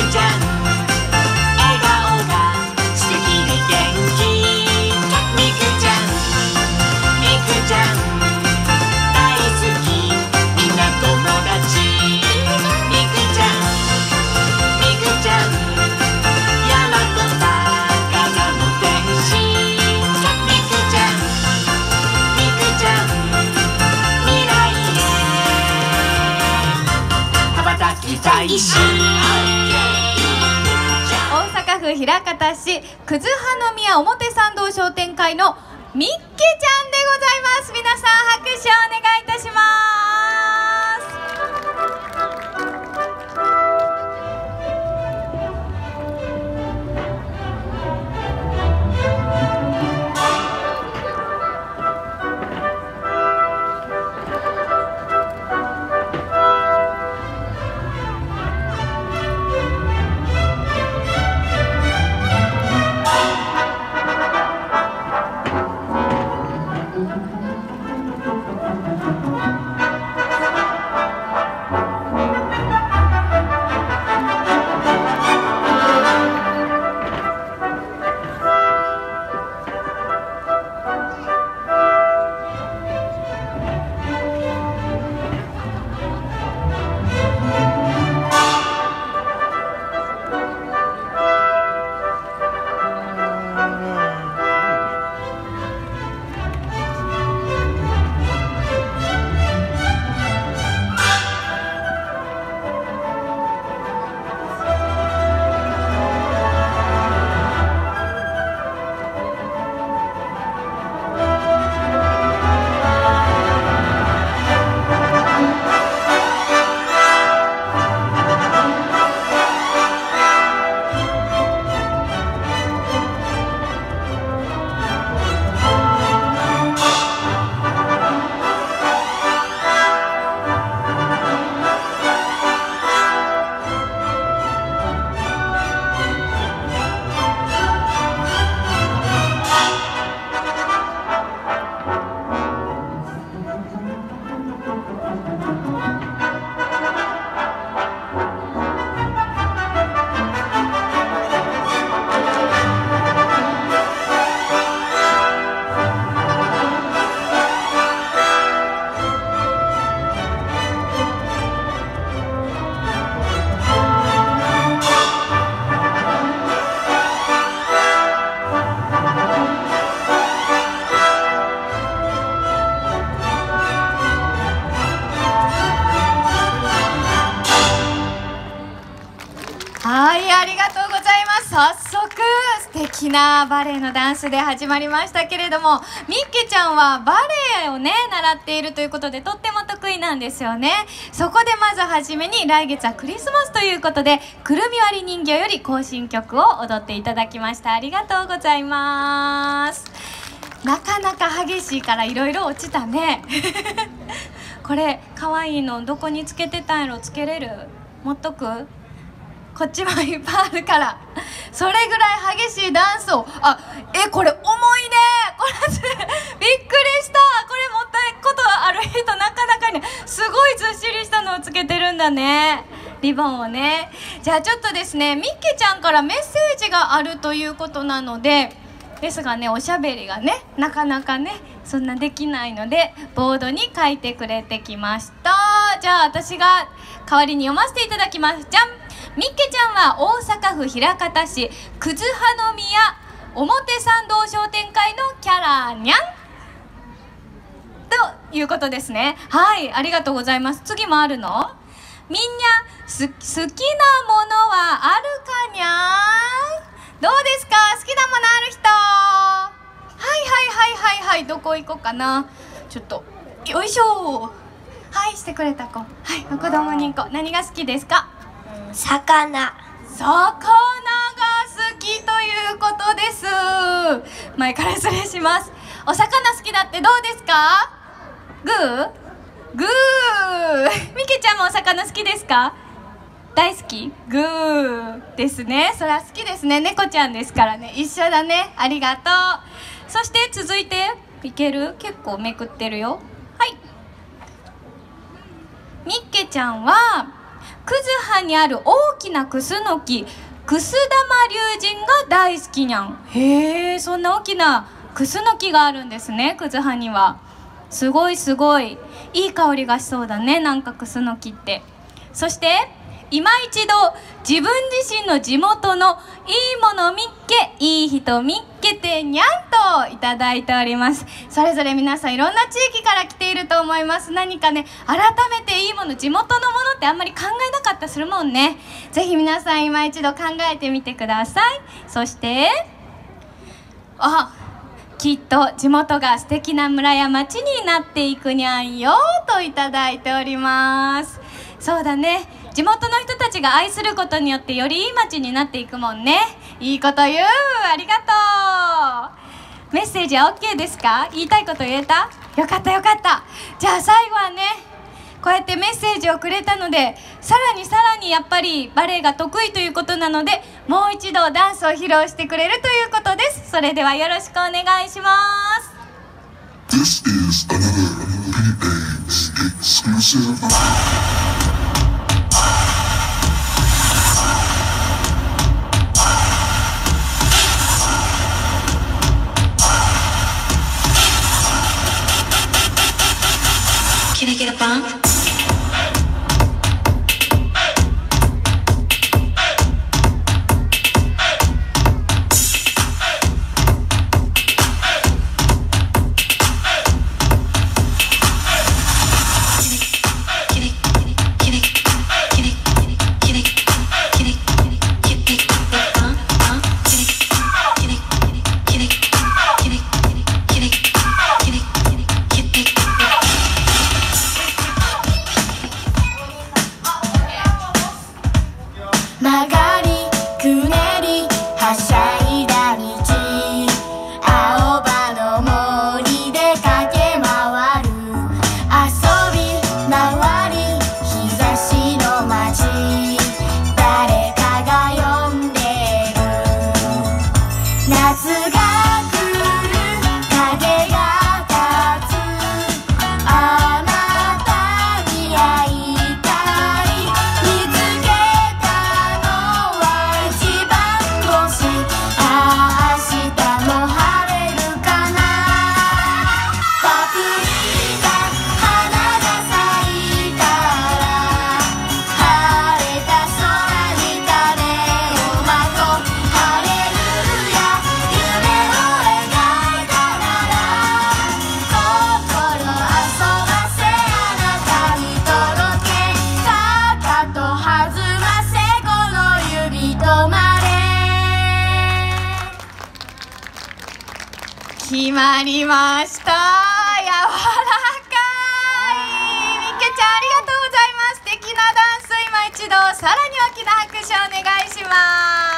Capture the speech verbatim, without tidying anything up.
ちゃん笑顔が素敵で元気。みくちゃんみくちゃん大好きみんな友達。みくちゃんみくちゃん大和高の天使。みくちゃんみくちゃん未来へ羽ばたきたいし。 大阪府枚方市葛葉宮表参道商店会のみっけちゃんでございます。皆さん拍手をお願いいたしますはい、ありがとうございます。早速素敵なバレエのダンスで始まりましたけれども、みっけちゃんはバレエをね習っているということでとっても得意なんですよね。そこでまずはじめに来月はクリスマスということでくるみ割り人形より行進曲を踊っていただきました。ありがとうございます。なかなか激しいからいろいろ落ちたねこれかわいいのどこにつけてたんやろ。つけれる？持っとく？こっちもいっぱいあるからそれぐらい激しいダンスを。あ、え、これ重いね。これびっくりした。これ持ったことある人なかなかね、すごいずっしりしたのをつけてるんだね、リボンをね。じゃあちょっとですね、みっけちゃんからメッセージがあるということなので、ですがね、おしゃべりがねなかなかねそんなできないのでボードに書いてくれてきました。じゃあ私が代わりに読ませていただきます。じゃん。みっけちゃんは大阪府枚方市葛葉宮表参道商店会のキャラにゃんということですね。はい、ありがとうございます。次もあるの？みんなす好きなものはあるかにゃー？どうですか？好きなものある人？はいはいはいはいはい。どこ行こうかな。ちょっとよいしょ。はいしてくれた子。はい、子供に行こう。何が好きですか？ 魚。 魚が好きということです。前から失礼します。お魚好きだってどうですか？グーグーみけちゃんもお魚好きですか？大好き？グーですね。そりゃ好きですね。猫ちゃんですからね。一緒だね。ありがとう。そして続いていける？結構めくってるよ。はい。みっけちゃんは津藩にある大きなクスノキ、クス玉龍神が大好きにゃん。へえ、そんな大きなクスノキがあるんですね、クズ藩には。すごいすごい、いい香りがしそうだね、なんかクスノキって。そして今一度自分自身の地元のいいものみっけ、いい人みっけてにゃんといただいております。それぞれ皆さんいろんな地域から来ていると思います。何かね、改めていいもの、地元のものってあんまり考えなかったりするもんね。ぜひ皆さん今一度考えてみてください。そしてあ、きっと地元が素敵な村や町になっていくにゃんよといただいております。そうだね、地元の人たちが愛することによってよりいい町になっていくもんね。いいこと言う、ありがとう。メッセージは OK ですか？言いたいこと言えた？よかったよかった。じゃあ最後はね、こうやってメッセージをくれたので、さらにさらにやっぱりバレエが得意ということなので、もう一度ダンスを披露してくれるということです。それではよろしくお願いします。 This is another P A exclusive. Can I get a bump? 決まりました。柔らかい。みっけちゃんありがとうございます。素敵なダンス、今一度さらに大きな拍手お願いします。